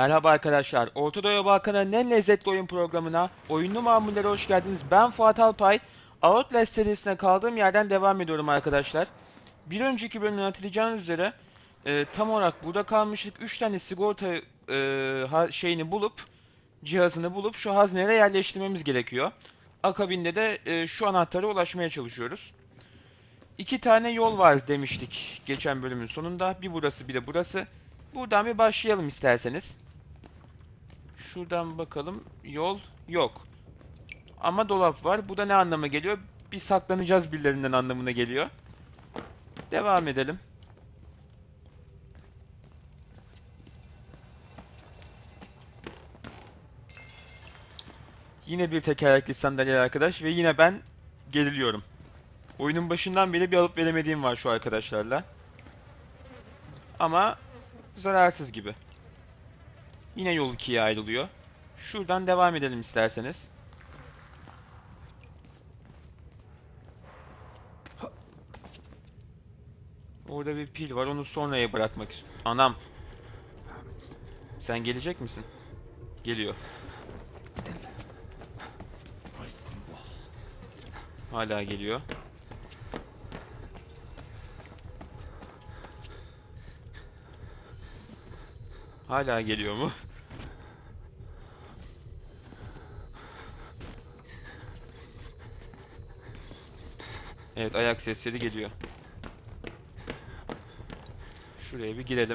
Merhaba arkadaşlar. Orta Doğu Balkan'ın en lezzetli oyun programına, oyunlu mamullere hoş geldiniz. Ben Fuat Alpay. Outlast serisine kaldığım yerden devam ediyorum arkadaşlar. Bir önceki bölümden hatırlayacağınız üzere tam olarak burada kalmıştık. 3 tane sigorta şeyini bulup, cihazını bulup şu haznelere yerleştirmemiz gerekiyor. Akabinde de şu anahtara ulaşmaya çalışıyoruz. 2 tane yol var demiştik geçen bölümün sonunda. Bir burası bir de burası. Buradan bir başlayalım isterseniz. Şuradan bakalım. Yol yok. Ama dolap var. Bu da ne anlama geliyor? Bir saklanacağız birilerinden anlamına geliyor. Devam edelim. Yine bir tekerlekli sandalye arkadaş ve yine ben geriliyorum. Oyunun başından beri bir alıp veremediğim var şu arkadaşlarla. Ama zararsız gibi. Yine yol ikiye ayrılıyor. Şuradan devam edelim isterseniz. Orada bir pil var. Onu sonraya bırakmak istiyorum. Anam. Sen gelecek misin? Geliyor. Hala geliyor. Hala geliyor mu? Evet, ayak sesleri geliyor. Şuraya bir girelim.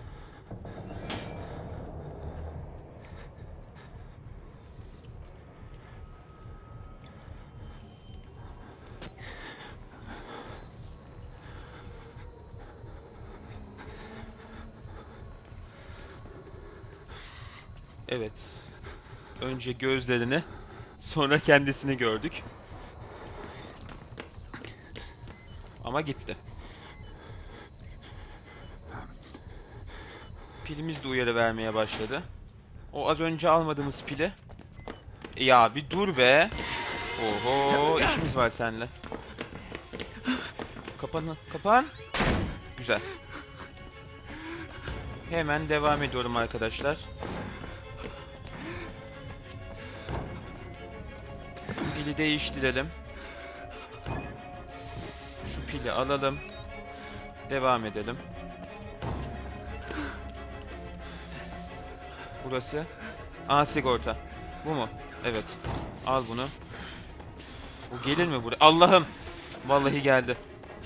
Evet. Önce gözlerini, sonra kendisini gördük. Ama gitti. Pilimiz de uyarı vermeye başladı. O az önce almadığımız pili. Ya bir dur be. Oho, işimiz var seninle. Kapan, kapan. Güzel. Hemen devam ediyorum arkadaşlar. Pili değiştirelim. Şu pili alalım. Devam edelim. Burası. Aa, sigorta. Bu mu? Evet. Al bunu. Bu gelir mi buraya? Allah'ım. Vallahi geldi.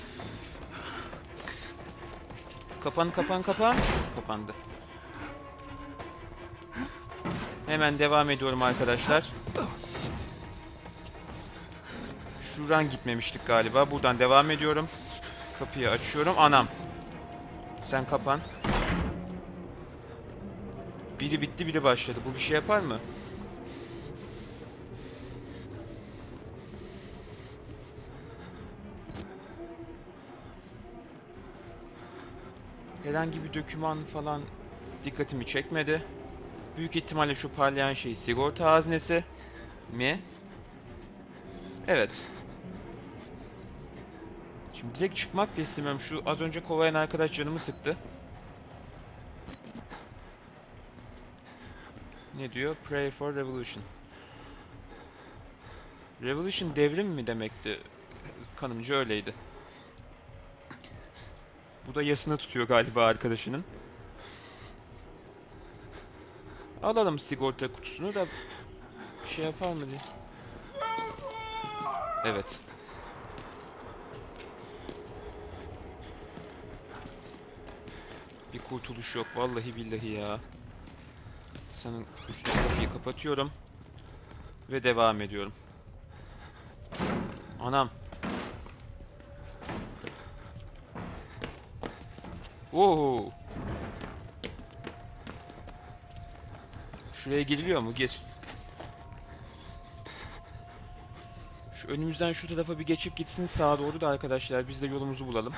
Kapan, kapan, kapan. Kapandı. Hemen devam ediyorum arkadaşlar. Şuradan gitmemiştik galiba. Buradan devam ediyorum. Kapıyı açıyorum. Anam. Sen kapan. Biri bitti, biri başladı. Bu bir şey yapar mı? Herhangi bir doküman falan dikkatimi çekmedi. Büyük ihtimalle şu parlayan şey sigorta haznesi mi? Evet. Şimdi direkt çıkmak da istemem. Şu az önce kovalayan arkadaş canımı sıktı. Ne diyor? Pray for revolution. Revolution devrim mi demekti? Kanımca öyleydi. Bu da yasını tutuyor galiba arkadaşının. Alalım sigorta kutusunu da bir şey yapar mı diye. Evet. Bir kurtuluş yok vallahi billahi ya. Senin üstüne kapıyı kapatıyorum. Ve devam ediyorum. Anam. Oo. Şuraya giriliyor mu? Gir. Şu önümüzden şu tarafa bir geçip gitsin sağa doğru da arkadaşlar biz de yolumuzu bulalım.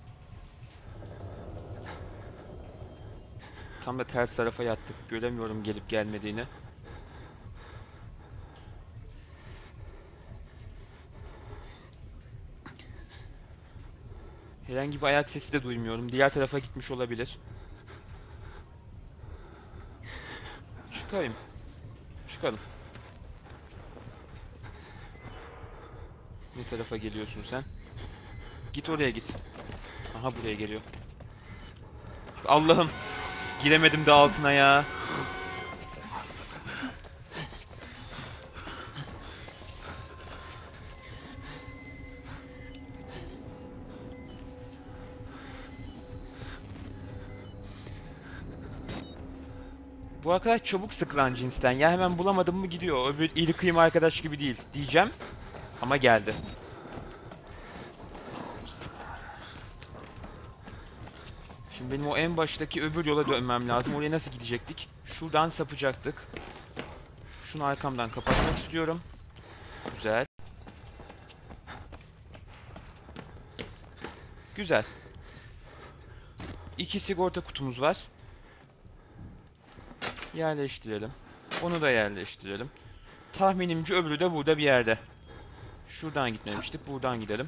Tam da ters tarafa yattık. Göremiyorum gelip gelmediğini. Herhangi bir ayak sesi de duymuyorum. Diğer tarafa gitmiş olabilir. Çıkayım. Çıkalım. Ne tarafa geliyorsun sen? Git oraya git. Aha buraya geliyor. Allah'ım. Giremedim de altına ya. Bu arkadaş çabuk sıkılan cinsten. Ya hemen bulamadım mı gidiyor. Öbür iri kıyım arkadaş gibi değil. Diyeceğim. Ama geldi. Şimdi benim o en baştaki öbür yola dönmem lazım. Oraya nasıl gidecektik? Şuradan sapacaktık. Şunu arkamdan kapatmak istiyorum. Güzel. Güzel. 2 sigorta kutumuz var. Yerleştirelim. Onu da yerleştirelim. Tahminimce öbürü de burada bir yerde. Şuradan gitmemiştik. Buradan gidelim.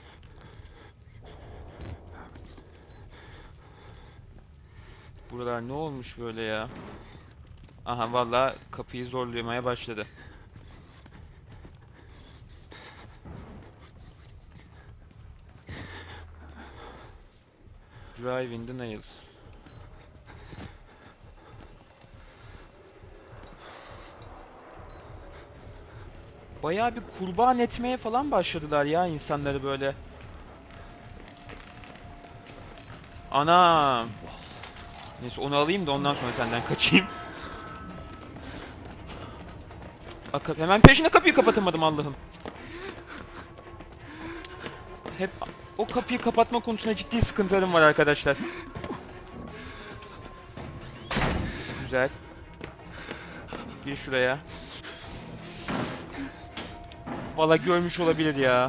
Buralar ne olmuş böyle ya? Aha vallahi kapıyı zorlamaya başladı. Drive in the nails. Bayağı bir kurban etmeye falan başladılar ya insanları böyle. Anam. Neyse onu alayım da ondan sonra senden kaçayım. Hemen peşine kapıyı kapatamadım Allah'ım. Hep o kapıyı kapatma konusunda ciddi sıkıntılarım var arkadaşlar. Güzel. Gir şuraya. Valla görmüş olabilir ya.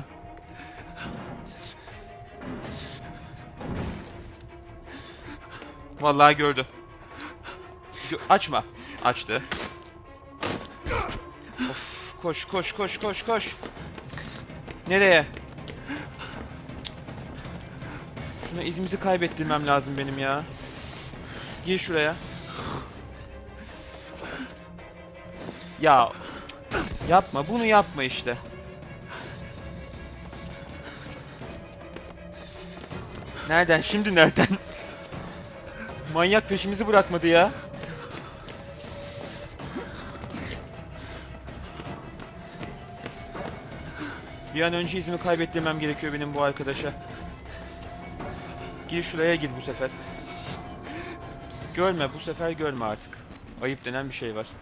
Vallahi gördü. Açma. Açtı. Of, koş koş koş koş koş. Nereye? Şuna izimizi kaybettirmem lazım benim ya. Gir şuraya. Ya yapma bunu yapma işte. Nereden? Şimdi nereden? Manyak peşimizi bırakmadı ya. Bir an önce izimi kaybettirmem gerekiyor benim bu arkadaşa. Gir şuraya gir bu sefer. Görme bu sefer görme artık. Ayıp denen bir şey var.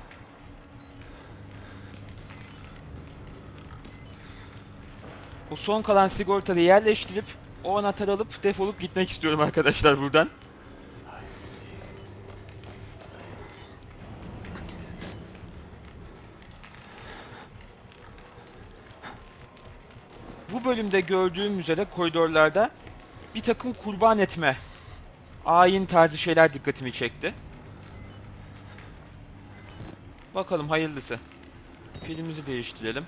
O son kalan sigortayı yerleştirip o anahtarı alıp defolup gitmek istiyorum arkadaşlar buradan. Bu bölümde gördüğüm üzere koridorlarda bir takım kurban etme, ayin tarzı şeyler dikkatimi çekti. Bakalım hayırlısı. Pilimizi değiştirelim.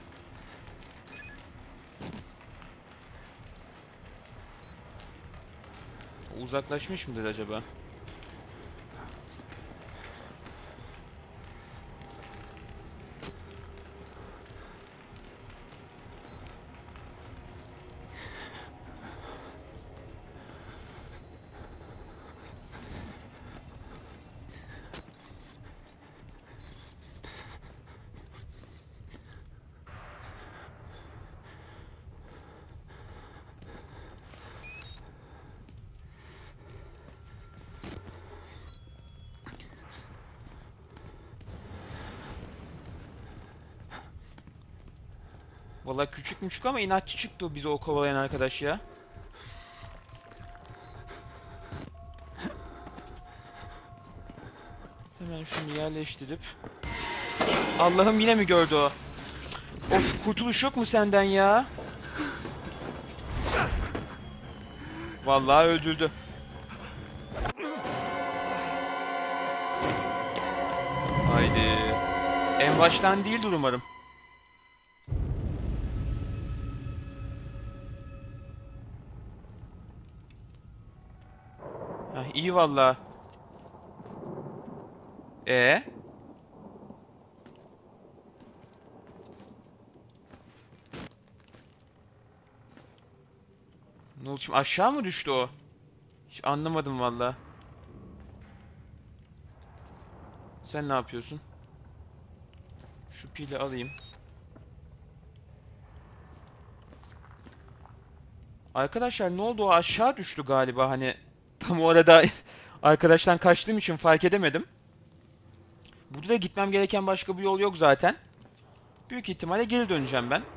O uzaklaşmış mıdır acaba? Vallahi küçük ama inatçı çıktı o bizi o kovalayan arkadaş ya. Hemen şunu yerleştirip... Allah'ım yine mi gördü o? Of kurtuluş yok mu senden ya? Vallahi öldürdü. Haydi. En baştan değildir umarım. Heh, iyi valla. Ne oldu şimdi? Aşağı mı düştü o? Hiç anlamadım valla. Sen ne yapıyorsun? Şu pili alayım. Arkadaşlar ne oldu? O aşağı düştü galiba. Hani tam o arada arkadaştan kaçtığım için fark edemedim. Burada da gitmem gereken başka bir yol yok zaten. Büyük ihtimalle geri döneceğim ben.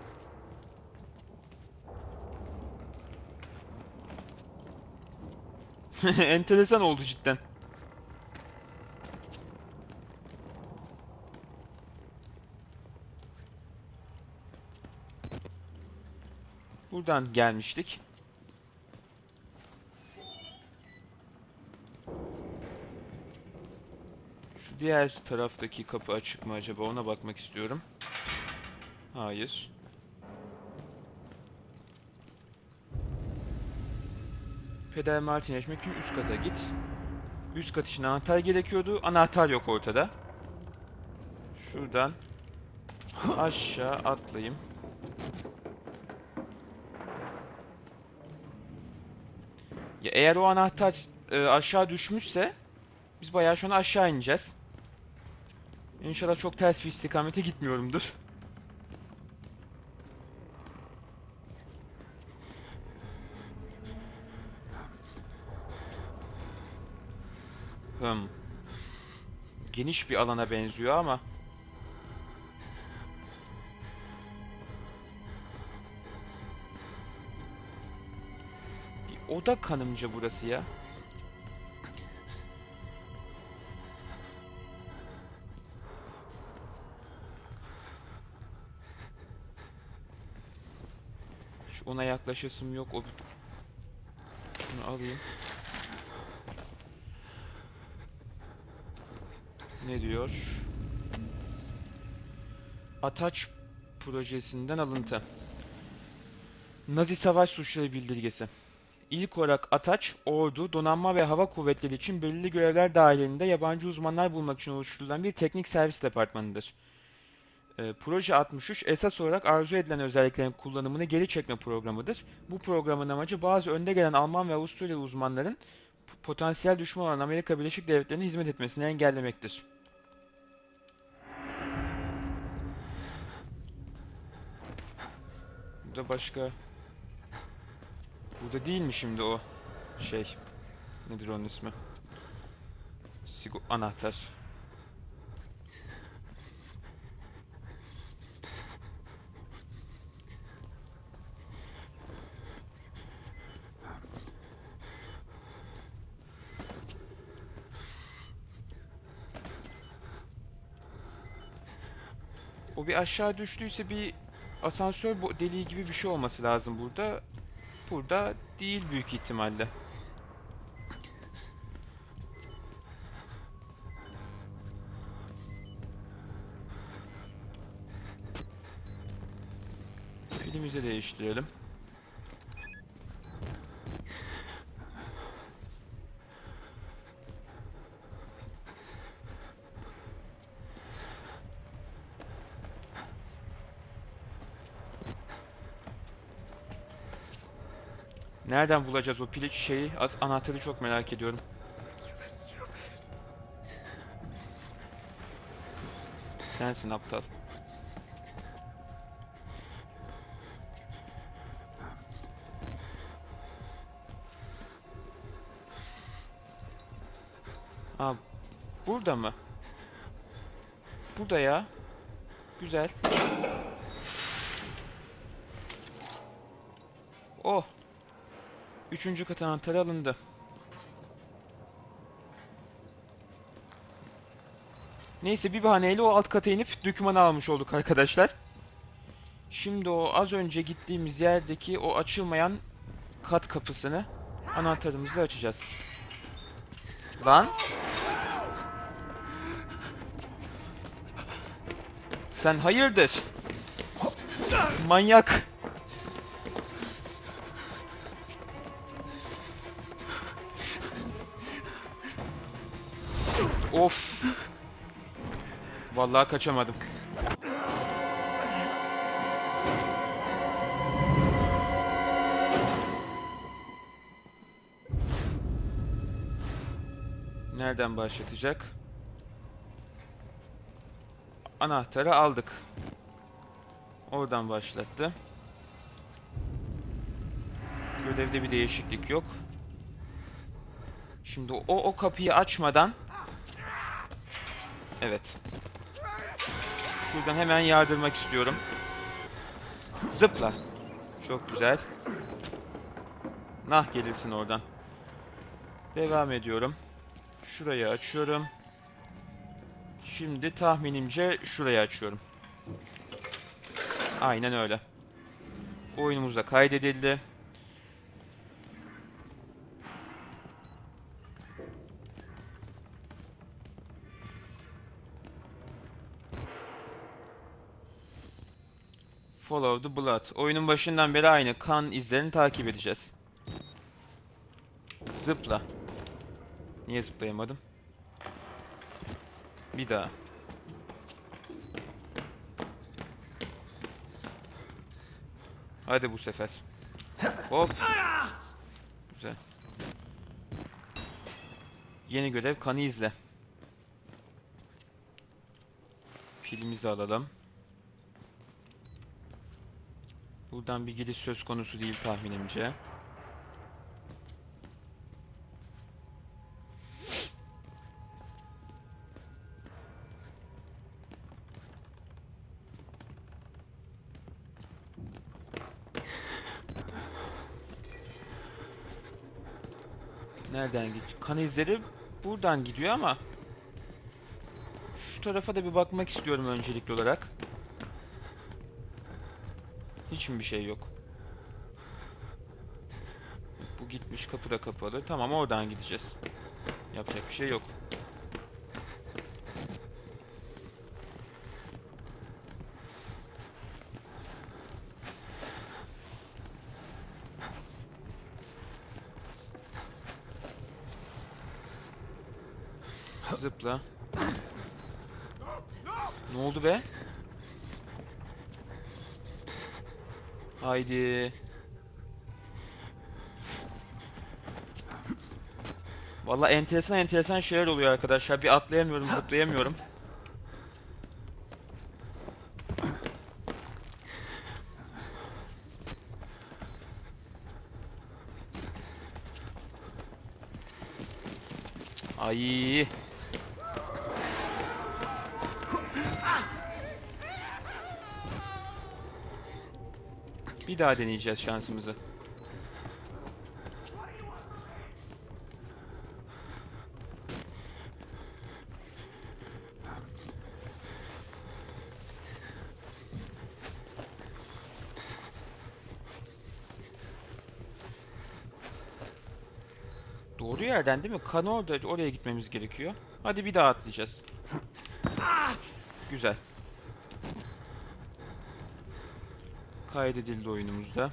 Enteresan oldu cidden. Buradan gelmiştik. Şu diğer taraftaki kapı açık mı acaba? Ona bakmak istiyorum. Hayır. Peder Martin yaşamak için üst kata git. Üst kat için anahtar gerekiyordu. Anahtar yok ortada. Şuradan aşağı atlayayım. Ya eğer o anahtar aşağı düşmüşse biz bayağı şu an aşağı ineceğiz. İnşallah çok ters bir istikamete gitmiyorumdur. Hmm. Geniş bir alana benziyor ama. Bir oda kanımca burası ya. Şu ona yaklaşasım yok. Bunu alayım. Ne diyor? Ataç projesinden alıntı. Nazi savaş suçları bildirgesi. İlk olarak Ataç, ordu, donanma ve hava kuvvetleri için belirli görevler dahilinde yabancı uzmanlar bulmak için oluşturulan bir teknik servis departmanıdır. Proje 63 esas olarak arzu edilen özelliklerin kullanımını geri çekme programıdır. Bu programın amacı bazı önde gelen Alman ve Avusturyalı uzmanların potansiyel düşman olan Amerika Birleşik Devletleri'ne hizmet etmesini engellemektir. Burada başka... Burada değil mi şimdi o şey? Nedir onun ismi? Anahtar. O bir aşağı düştüyse bir asansör deliği gibi bir şey olması lazım burada. Burada değil büyük ihtimalle. Pilimizi değiştirelim. Nereden bulacağız o pili şeyi? Anahtarı çok merak ediyorum. Sensin aptal. Aa, burada mı? Burada ya. Güzel. Oh. Üçüncü kat anahtarı alındı. Neyse bir bahaneyle o alt kata inip dokümanı almış olduk arkadaşlar. Şimdi o az önce gittiğimiz yerdeki o açılmayan kat kapısını anahtarımızla açacağız. Lan. Sen hayırdır? Manyak. Of. Vallahi kaçamadım. Nereden başlatacak? Anahtarı aldık. Oradan başlattı. Görevde bir değişiklik yok. Şimdi o kapıyı açmadan... Evet. Şuradan hemen yardırmak istiyorum. Zıpla. Çok güzel. Nah gelirsin oradan. Devam ediyorum. Şurayı açıyorum. Şimdi tahminimce şurayı açıyorum. Aynen öyle. Oyunumuzda kaydedildi. Follow the blood. Oyunun başından beri aynı kan izlerini takip edeceğiz. Zıpla. Niye zıplayamadım? Bir daha. Hadi bu sefer. Hop. Güzel. Yeni görev, kanı izle. Pilimizi alalım. Buradan bir gidiş söz konusu değil tahminimce. Nereden gidiyor? Kan izleri buradan gidiyor ama şu tarafa da bir bakmak istiyorum öncelikli olarak. Hiç mi bir şey yok? Bu gitmiş, kapı da kapalı. Tamam, oradan gideceğiz. Yapacak bir şey yok. Zıpla. Ne oldu be? Haydi. Vallahi enteresan şeyler oluyor arkadaşlar. Bir atlayamıyorum, zıplayamıyorum. Ay. Bir daha deneyeceğiz şansımızı. Doğru yerden değil mi? Kan orada, oraya gitmemiz gerekiyor. Hadi bir daha atlayacağız. Güzel. Kaydedildi oyunumuzda.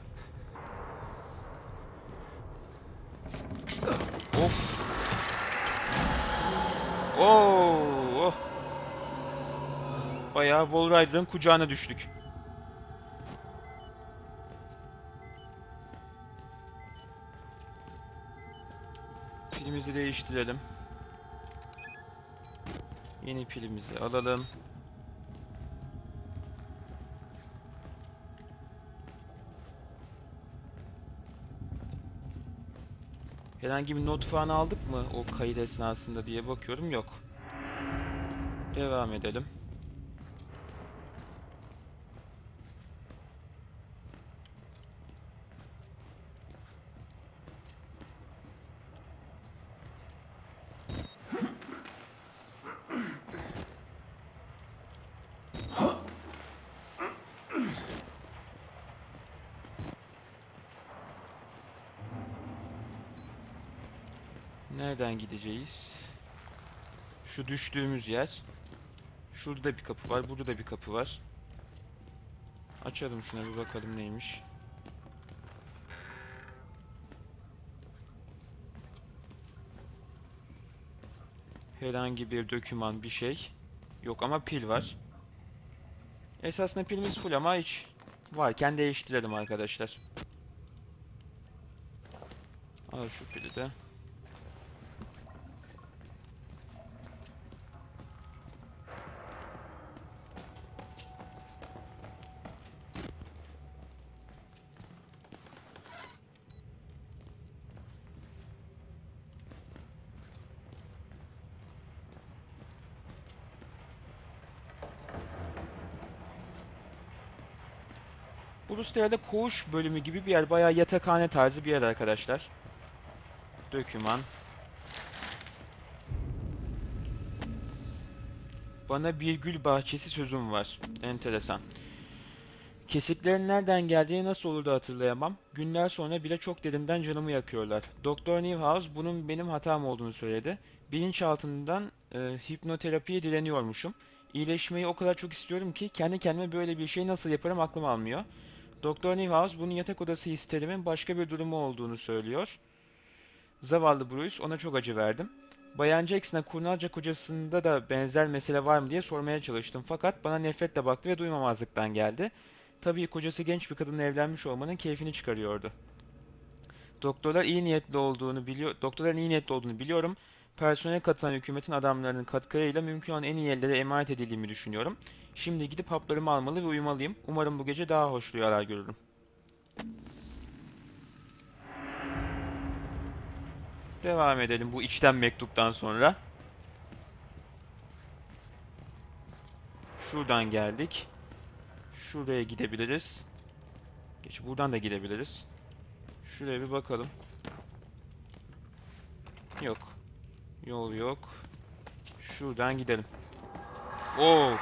Of. Oo. Oh. Bayağı Wall Rider'ın kucağına düştük. Pilimizi değiştirelim. Yeni pilimizi alalım. Herhangi bir not falan aldık mı o kayıt esnasında diye bakıyorum, yok. Devam edelim. Nereden gideceğiz? Şu düştüğümüz yer. Şurada bir kapı var, burada da bir kapı var. Açalım şuna bir bakalım neymiş. Herhangi bir doküman, bir şey yok ama pil var. Esasında pilimiz full ama hiç varken değiştirelim arkadaşlar. Al şu pili de. Burası da herhalde koğuş bölümü gibi bir yer. Bayağı yatakhane tarzı bir yer arkadaşlar. Döküman. Bana bir gül bahçesi sözüm var. Enteresan. Kesiklerin nereden geldiğini nasıl olur da hatırlayamam. Günler sonra bile çok derinden canımı yakıyorlar. Doktor Newhouse bunun benim hatam olduğunu söyledi. Bilinçaltından hipnoterapiye direniyormuşum. İyileşmeyi o kadar çok istiyorum ki kendi kendime böyle bir şey nasıl yaparım aklım almıyor. Doktor Newhouse bunun yatak odası histerimin başka bir durumu olduğunu söylüyor. Zavallı Bruce, ona çok acı verdim. Bayan Jackson'a kurnazca kocasında da benzer mesele var mı diye sormaya çalıştım fakat bana nefretle baktı ve duymamazlıktan geldi. Tabii kocası genç bir kadınla evlenmiş olmanın keyfini çıkarıyordu. Doktorların iyi niyetli olduğunu biliyorum. Personel katılan hükümetin adamlarının katkılarıyla mümkün olan en iyi ellere emanet edildiğimi düşünüyorum. Şimdi gidip haplarımı almalı ve uyumalıyım. Umarım bu gece daha hoş rüyalar görürüm. Devam edelim bu içten mektuptan sonra. Şuradan geldik. Şuraya gidebiliriz. Geç buradan da gidebiliriz. Şuraya bir bakalım. Yok. Yol yok. Şuradan gidelim. Of.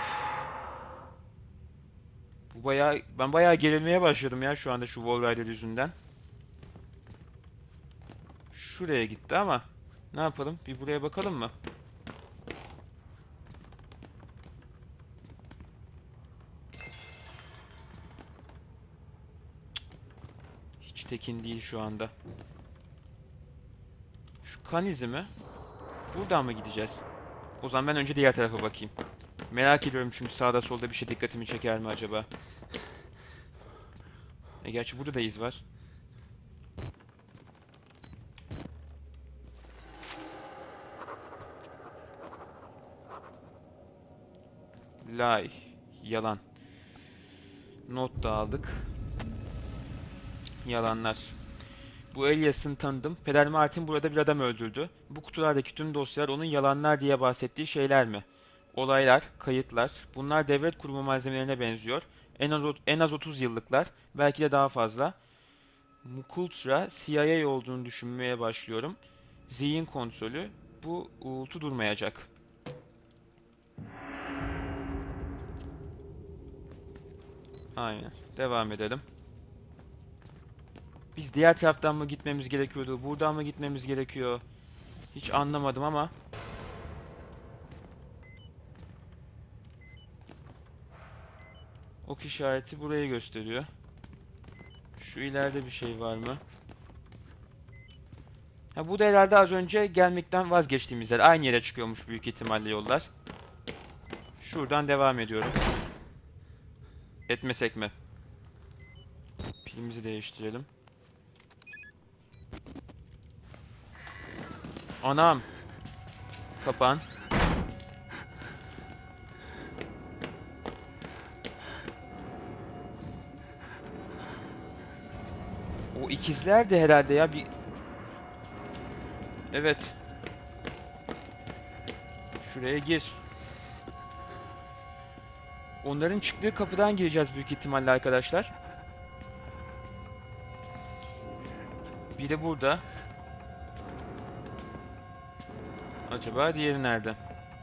Ben bayağı gerilmeye başladım ya şu anda şu Wall Rider yüzünden. Şuraya gitti ama ne yapalım? Bir buraya bakalım mı? Hiç tekin değil şu anda. Şu kan izi mi? Buradan mı gideceğiz? O zaman ben önce diğer tarafa bakayım. Merak ediyorum çünkü sağda solda bir şey dikkatimi çeker mi acaba? Gerçi burada da iz var. Lie. Yalan. Not da aldık. Yalanlar. Bu Elias'ın tanıdım. Peder Martin burada bir adam öldürdü. Bu kutulardaki tüm dosyalar onun yalanlar diye bahsettiği şeyler mi? Olaylar, kayıtlar. Bunlar devlet kurumu malzemelerine benziyor. En az 30 yıllıklar. Belki de daha fazla. Mukultra, CIA olduğunu düşünmeye başlıyorum. Zihin kontrolü. Bu uğultu durmayacak. Aynen. Devam edelim. Biz diğer taraftan mı gitmemiz gerekiyordu? Buradan mı gitmemiz gerekiyor? Hiç anlamadım ama. Ok işareti burayı gösteriyor. Şu ileride bir şey var mı? Ha, bu da herhalde az önce gelmekten vazgeçtiğimiz yer. Aynı yere çıkıyormuş büyük ihtimalle yollar. Şuradan devam ediyorum. Etmesek mi? Pilimizi değiştirelim. Anam. Kapan. O ikizler de herhalde ya bir... Evet. Şuraya gir. Onların çıktığı kapıdan gireceğiz büyük ihtimalle arkadaşlar. Biri burada. Acaba diğeri nerede?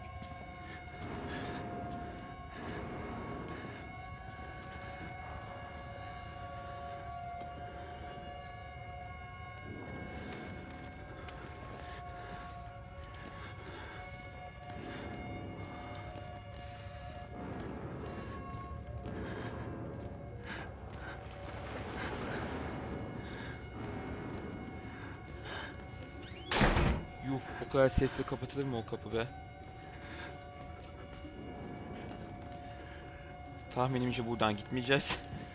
Yuh, o kadar sesle kapatılır mı o kapı be? Tahminimce buradan gitmeyeceğiz.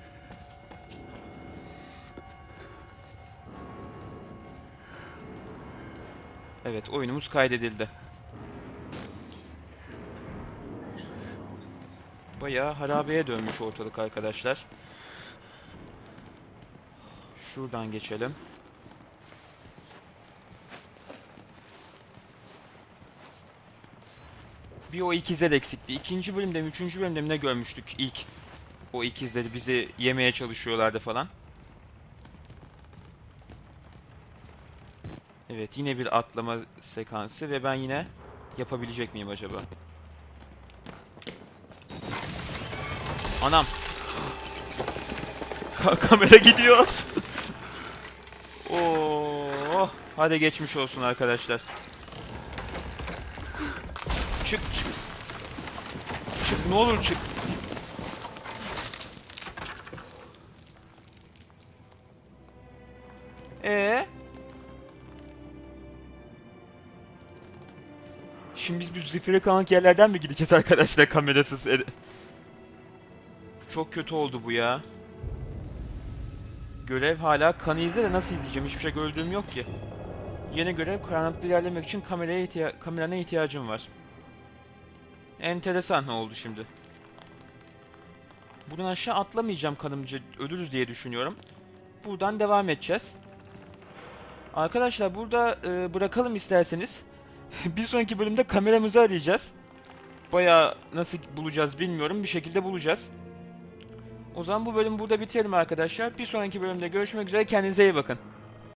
Evet, oyunumuz kaydedildi. Bayağı harabeye dönmüş ortalık arkadaşlar. Şuradan geçelim. Bir o ikizler eksikti. İkinci bölümde mi, üçüncü bölümde mi ne görmüştük ilk O ikizleri bizi yemeye çalışıyorlardı falan. Evet, yine bir atlama sekansı ve ben yine yapabilecek miyim acaba? Anam. Kamera gidiyor. Oo, hadi geçmiş olsun arkadaşlar. Çık çık. Çık, ne olur çık. Şimdi biz bu zifiri karanlık yerlerden mi gideceğiz arkadaşlar, kamerasız? Çok kötü oldu bu ya. Görev hala kanı izle de nasıl izleyeceğim? Hiçbir şey gördüğüm yok ki. Yeni görev, karanlıkta ilerlemek için kamerana ihtiyacım var. Enteresan oldu şimdi. Buradan aşağı atlamayacağım, kanımca ölürüz diye düşünüyorum. Buradan devam edeceğiz. Arkadaşlar burada bırakalım isterseniz. Bir sonraki bölümde kameramızı arayacağız. Bayağı nasıl bulacağız bilmiyorum. Bir şekilde bulacağız. O zaman bu bölümü burada bitirelim arkadaşlar. Bir sonraki bölümde görüşmek üzere. Kendinize iyi bakın.